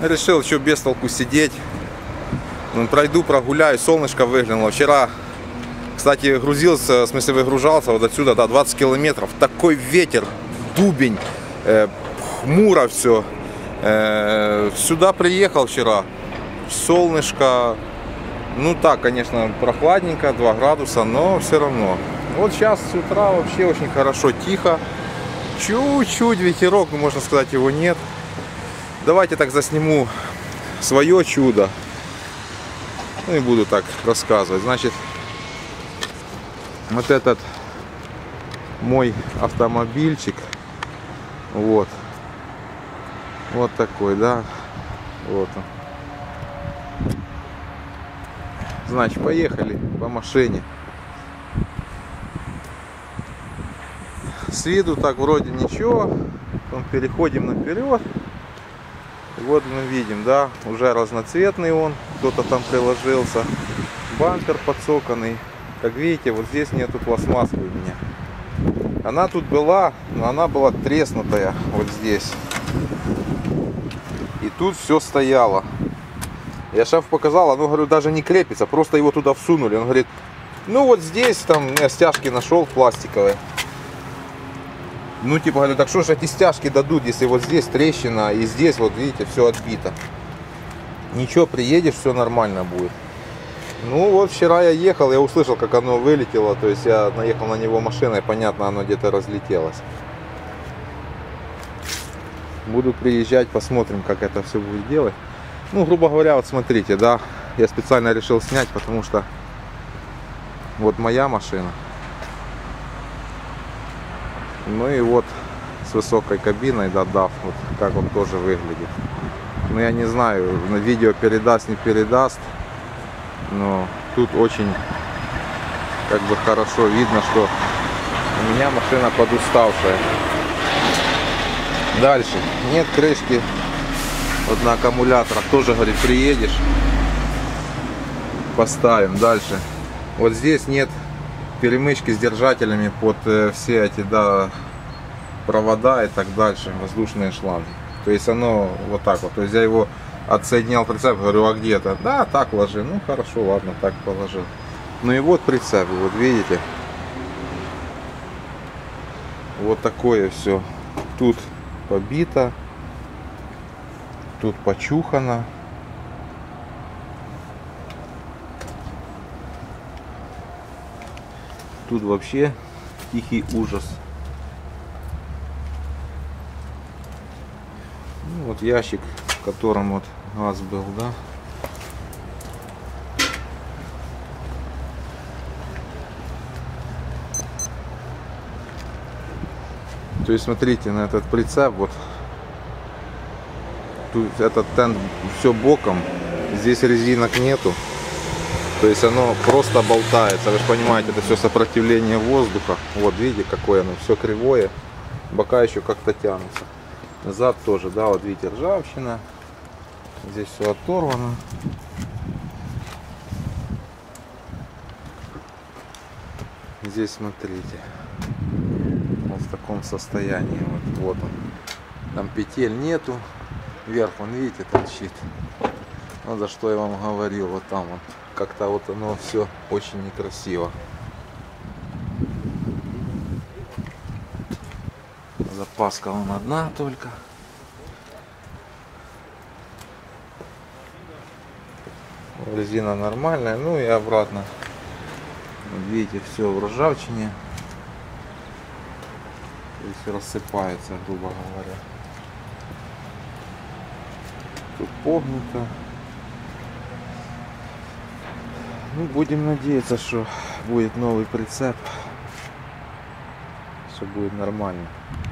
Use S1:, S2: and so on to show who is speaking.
S1: Решил еще без толку сидеть. Пройду, прогуляю, солнышко выглянуло. Вчера, кстати, грузился, в смысле выгружался вот отсюда, да, 20 километров. Такой ветер, дубень, хмуро все. Сюда приехал вчера, солнышко. Ну так, конечно, прохладненько, 2 градуса, но все равно. Вот сейчас с утра вообще очень хорошо, тихо. Чуть-чуть ветерок, но можно сказать, его нет. Давайте так засниму свое чудо. Ну и буду так рассказывать. Значит, вот этот мой автомобильчик. Вот. Вот такой, да. Вот он. Значит, поехали по машине. С виду так вроде ничего. Потом переходим наперед. И вот мы видим, да, уже разноцветный он. Кто-то там приложился. Бампер подсоканный. Как видите, вот здесь нету пластмассы у меня. Она тут была, но она была треснутая. Вот здесь. И тут все стояло. Я шефу показал, оно, говорю, даже не крепится. Просто его туда всунули. Он говорит, ну вот здесь, там, я стяжки нашел пластиковые. Ну, типа, говорю, так что же эти стяжки дадут, если вот здесь трещина, и здесь, вот, видите, все отбито. Ничего, приедешь, все нормально будет. Ну, вот вчера я ехал, я услышал, как оно вылетело. То есть я наехал на него машиной, понятно, оно где-то разлетелось. Буду приезжать, посмотрим, как это все будет делать. Ну, грубо говоря, вот смотрите, да, я специально решил снять, потому что вот моя машина. Ну и вот с высокой кабиной, да, DAF, вот как он тоже выглядит. Ну, я не знаю, на видео передаст, не передаст, но тут очень как бы хорошо видно, что у меня машина подуставшая. Дальше, нет крышки вот на аккумуляторах, тоже, говорит, приедешь, поставим. Дальше, вот здесь нет перемычки с держателями под все эти, да, провода и так дальше, воздушные шланги. То есть оно вот так вот. То есть я его отсоединял прицеп, говорю, а где это? Да, так ложи. Ну хорошо, ладно, так положил. Ну и вот прицеп, вот видите. Вот такое все. Тут побито, тут почухано. Тут вообще тихий ужас. Ну, вот ящик, в котором вот газ был, да. То есть смотрите на этот прицеп, вот тут этот тент все боком, здесь резинок нету. То есть оно просто болтается, вы же понимаете, это все сопротивление воздуха. Вот видите, какое оно, все кривое, бока еще как-то тянутся. Зад тоже, да, вот видите, ржавчина. Здесь все оторвано. Здесь смотрите, вот в таком состоянии, вот он. Там петель нету, вверх он, видите, торчит. Вот за что я вам говорил, вот там вот. Как-то вот оно все очень некрасиво. Запаска вон одна только. Резина нормальная, ну и обратно. Вот видите, все в ржавчине. То есть рассыпается, грубо говоря. Тут погнуто. Ну, будем надеяться, что будет новый прицеп, все будет нормально.